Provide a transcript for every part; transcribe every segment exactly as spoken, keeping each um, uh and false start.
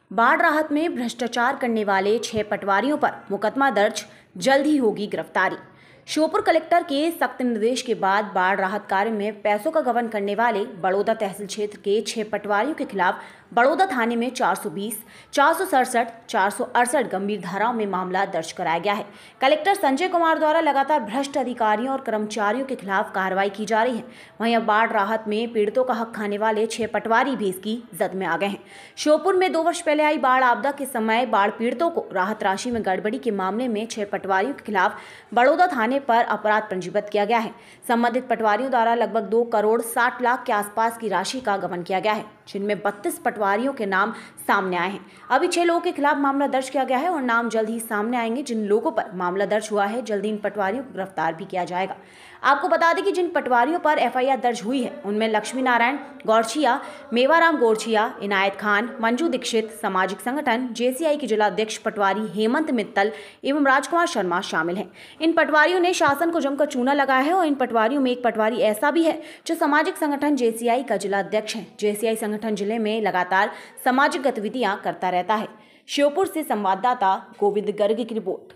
बाढ़ राहत में भ्रष्टाचार करने वाले छह पटवारियों पर मुकदमा दर्ज, जल्द ही होगी गिरफ्तारी। श्योपुर कलेक्टर के सख्त निर्देश के बाद बाढ़ राहत कार्य में पैसों का गबन करने वाले बड़ौदा तहसील क्षेत्र के छह पटवारियों के खिलाफ बड़ौदा थाने में चार सौ बीस, चार सौ सड़सठ, चार सौ अड़सठ गंभीर धाराओं में मामला दर्ज कराया गया है। कलेक्टर संजय कुमार द्वारा लगातार भ्रष्ट अधिकारियों और कर्मचारियों के खिलाफ कार्रवाई की जा रही है। वहीं अब बाढ़ राहत में पीड़ितों का हक खाने वाले छह पटवारी भी इसकी जद में आ गए हैं। श्योपुर में दो वर्ष पहले आई बाढ़ आपदा के समय बाढ़ पीड़ितों को राहत राशि में गड़बड़ी के मामले में छह पटवारियों के खिलाफ बड़ौदा थाने पर अपराध पंजीबद्ध किया गया है। संबंधित पटवारियों द्वारा लगभग दो करोड़ साठ लाख के आसपास की राशि का गबन किया गया है, जिनमें बत्तीस पटवारियों के नाम सामने आए हैं। अभी छह लोगों के खिलाफ मामला दर्ज किया गया है और नाम जल्द ही सामने आएंगे। जिन लोगों पर मामला दर्ज हुआ है, जल्द ही इन पटवारियों को गिरफ्तार भी किया जाएगा। आपको बता दें कि जिन पटवारियों पर एफ आई आर दर्ज हुई है, उनमें लक्ष्मी नारायण गौरछिया, मेवाराम गौरछिया, इनायत खान, मंजू दीक्षित, सामाजिक संगठन जे सी आई के जिलाध्यक्ष पटवारी हेमंत मित्तल एवं राजकुमार शर्मा शामिल हैं। इन पटवारियों ने शासन को जमकर चूना लगाया है और इन पटवारियों में एक पटवारी ऐसा भी है जो सामाजिक संगठन जे सी आई का जिलाध्यक्ष है। जे सी आई संगठन जिले में लगातार सामाजिक गतिविधियां करता रहता है। श्योपुर से संवाददाता गोविंद गर्ग की रिपोर्ट।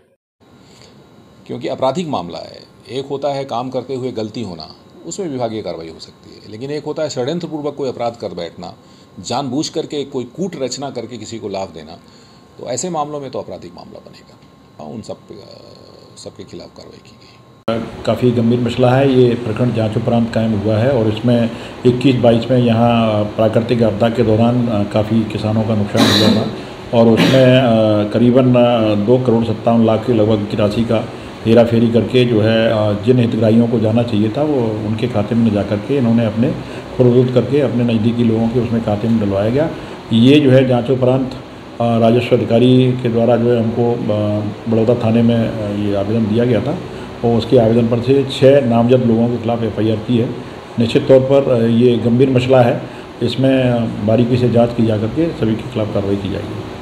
क्योंकि आपराधिक मामला है, एक होता है काम करते हुए गलती होना, उसमें विभागीय कार्रवाई हो सकती है, लेकिन एक होता है षड्यंत्रपूर्वक कोई अपराध कर बैठना, जानबूझ करके कोई कूट रचना करके किसी को लाभ देना, तो ऐसे मामलों में तो आपराधिक मामला बनेगा। उन सब सबके खिलाफ कार्रवाई की गई। काफ़ी गंभीर मसला है। ये प्रखंड जांच उपरांत कायम हुआ है और इसमें इक्कीस बाईस में यहाँ प्राकृतिक आपदा के दौरान काफ़ी किसानों का नुकसान हुआ था और उसमें करीबन दो करोड़ सत्तावन लाख के लगभग की राशि का हेरा फेरी करके जो है जिन हितग्राहियों को जाना चाहिए था वो उनके खाते में न जा करके इन्होंने अपने फरोख्त करके अपने नज़दीकी लोगों के उसमें खाते में डलवाया गया। ये जो है जांच उपरांत राजस्व अधिकारी के द्वारा जो है हमको बड़ौदा थाने में ये आवेदन दिया गया था और उसके आवेदन पर से छः नामजद लोगों के खिलाफ एफ आई आर की है। निश्चित तौर पर ये गंभीर मसला है, इसमें बारीकी से जाँच की जा करके सभी के खिलाफ कार्रवाई की जाएगी।